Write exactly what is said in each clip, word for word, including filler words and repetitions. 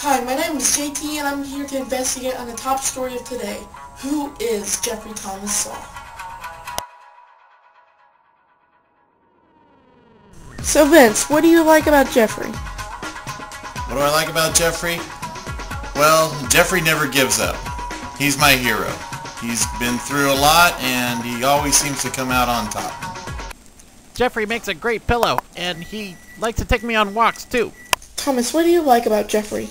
Hi, my name is J T and I'm here to investigate on the top story of today. Who is Jeffrey Thomas Saul? So Vince, what do you like about Jeffrey? What do I like about Jeffrey? Well, Jeffrey never gives up. He's my hero. He's been through a lot and he always seems to come out on top. Jeffrey makes a great pillow, and he likes to take me on walks too. Thomas, what do you like about Jeffrey?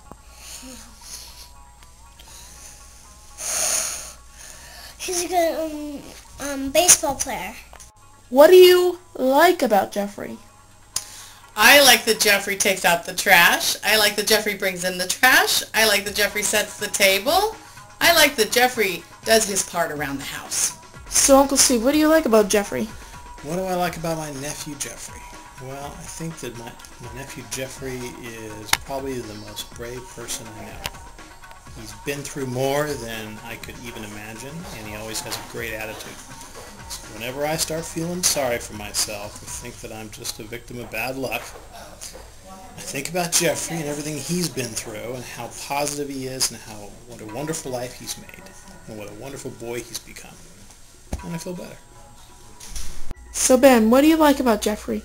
He's a good um, um, baseball player. What do you like about Jeffrey? I like that Jeffrey takes out the trash. I like that Jeffrey brings in the trash. I like that Jeffrey sets the table. I like that Jeffrey does his part around the house. So Uncle Steve, what do you like about Jeffrey? What do I like about my nephew Jeffrey? Well, I think that my, my nephew Jeffrey is probably the most brave person I know. He's been through more than I could even imagine, and he always has a great attitude. So whenever I start feeling sorry for myself or think that I'm just a victim of bad luck, I think about Jeffrey and everything he's been through and how positive he is and how what a wonderful life he's made and what a wonderful boy he's become. And I feel better. So Ben, what do you like about Jeffrey?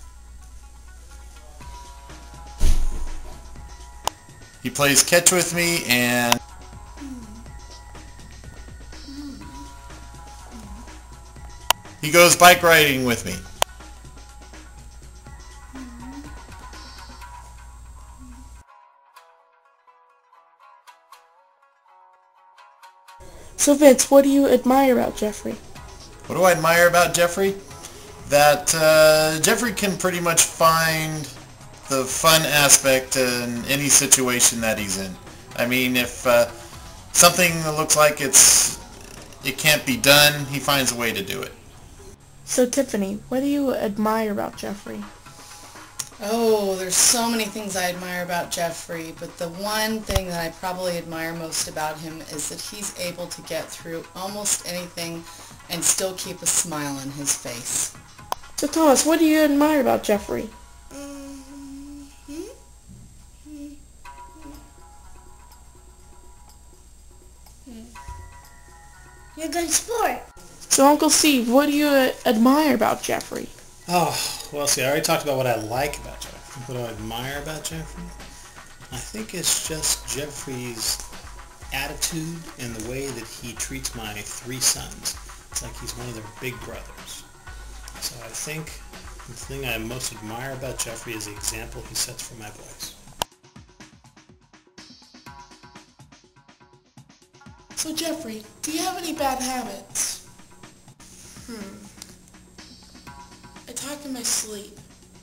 He plays catch with me and he goes bike riding with me. So Vince, what do you admire about Jeffrey? What do I admire about Jeffrey? That uh, Jeffrey can pretty much find the fun aspect in any situation that he's in. I mean, if uh, something looks like it's it can't be done, he finds a way to do it. So Tiffany, what do you admire about Jeffrey? Oh, there's so many things I admire about Jeffrey, but the one thing that I probably admire most about him is that he's able to get through almost anything and still keep a smile on his face. So Thomas, what do you admire about Jeffrey? You're a good sport. So Uncle Steve, what do you uh, admire about Jeffrey? Oh, well, see, I already talked about what I like about Jeffrey. What do I admire about Jeffrey? I think it's just Jeffrey's attitude and the way that he treats my three sons. It's like he's one of their big brothers. So I think the thing I most admire about Jeffrey is the example he sets for my boys. So Jeffrey, do you have any bad habits? Hmm. I talk in my sleep.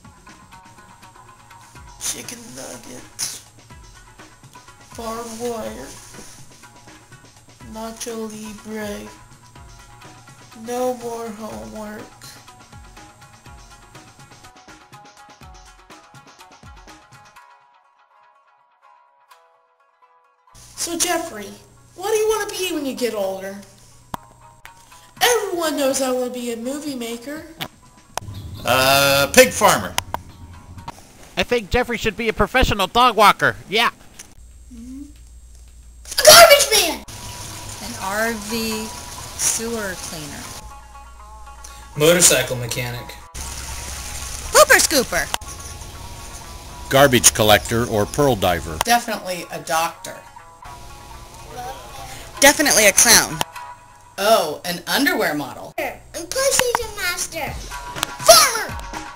Chicken nuggets. Barbed wire. Nacho Libre. No more homework. So Jeffrey, what do you want to be when you get older? Everyone knows I want to be a movie maker. Uh, pig farmer. I think Jeffrey should be a professional dog walker. Yeah. A garbage man! An R V sewer cleaner. Motorcycle mechanic. Pooper scooper. Garbage collector or pearl diver. Definitely a doctor. Definitely a clown. Oh, an underwear model. And PlayStation Master. Farmer!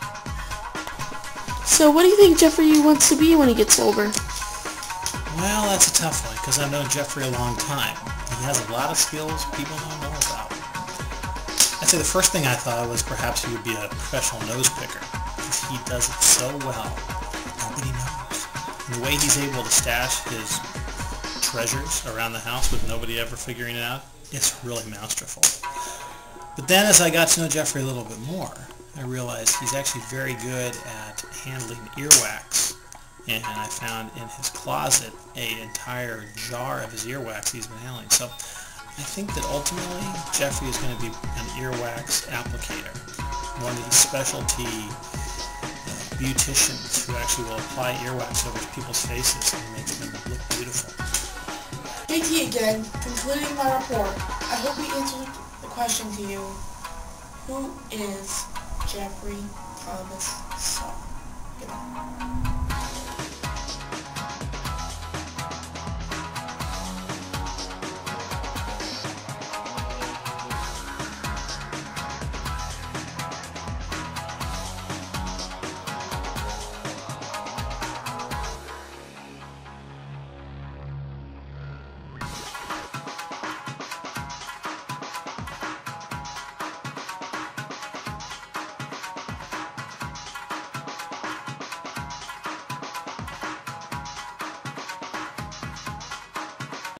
So what do you think Jeffrey wants to be when he gets older? Well, that's a tough one, because I've known Jeffrey a long time. He has a lot of skills people don't know about. I'd say the first thing I thought was perhaps he would be a professional nose picker, because he does it so well, nobody knows. And the way he's able to stash his treasures around the house with nobody ever figuring it out, it's really masterful. But then as I got to know Jeffrey a little bit more, I realized he's actually very good at handling earwax. And I found in his closet an entire jar of his earwax he's been handling. So I think that ultimately Jeffrey is going to be an earwax applicator. One of these specialty uh, beauticians who actually will apply earwax over people's faces and make them look beautiful. J T again, concluding my report. I hope we answered the question to you. Who is Jeffrey Thomas